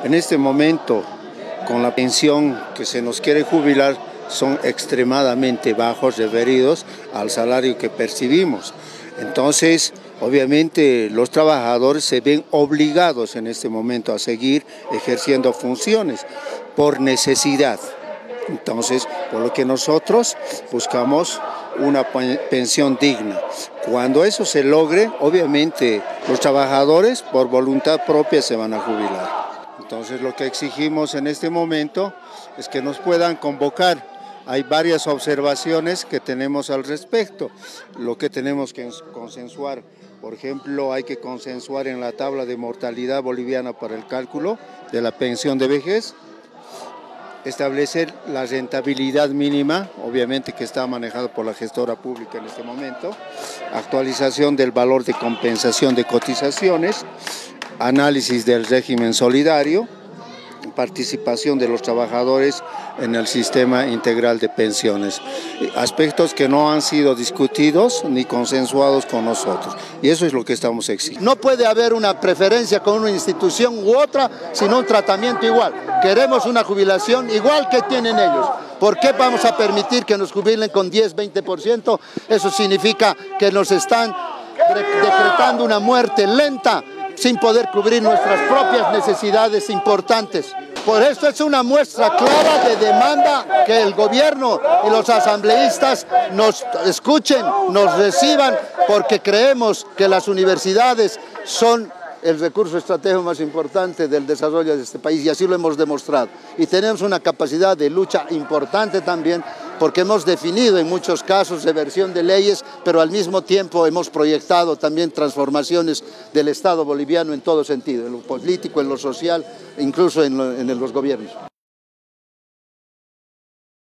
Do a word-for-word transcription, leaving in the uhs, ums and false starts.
En este momento, con la pensión que se nos quiere jubilar, son extremadamente bajos referidos al salario que percibimos. Entonces, obviamente, los trabajadores se ven obligados en este momento a seguir ejerciendo funciones por necesidad. Entonces, por lo que nosotros buscamos una pensión digna. Cuando eso se logre, obviamente, los trabajadores por voluntad propia se van a jubilar. Entonces, lo que exigimos en este momento es que nos puedan convocar. Hay varias observaciones que tenemos al respecto. Lo que tenemos que consensuar, por ejemplo, hay que consensuar en la tabla de mortalidad boliviana para el cálculo de la pensión de vejez, establecer la rentabilidad mínima, obviamente que está manejado por la gestora pública en este momento, actualización del valor de compensación de cotizaciones, análisis del régimen solidario, participación de los trabajadores en el sistema integral de pensiones. Aspectos que no han sido discutidos ni consensuados con nosotros. Y eso es lo que estamos exigiendo. No puede haber una preferencia con una institución u otra, sino un tratamiento igual. Queremos una jubilación igual que tienen ellos. ¿Por qué vamos a permitir que nos jubilen con diez, veinte por ciento? Eso significa que nos están decretando una muerte lenta, sin poder cubrir nuestras propias necesidades importantes. Por esto es una muestra clara de demanda que el gobierno y los asambleístas nos escuchen, nos reciban, porque creemos que las universidades son el recurso estratégico más importante del desarrollo de este país y así lo hemos demostrado. Y tenemos una capacidad de lucha importante también porque hemos definido en muchos casos reversión de leyes, pero al mismo tiempo hemos proyectado también transformaciones del Estado boliviano en todo sentido, en lo político, en lo social, incluso en, lo, en los gobiernos.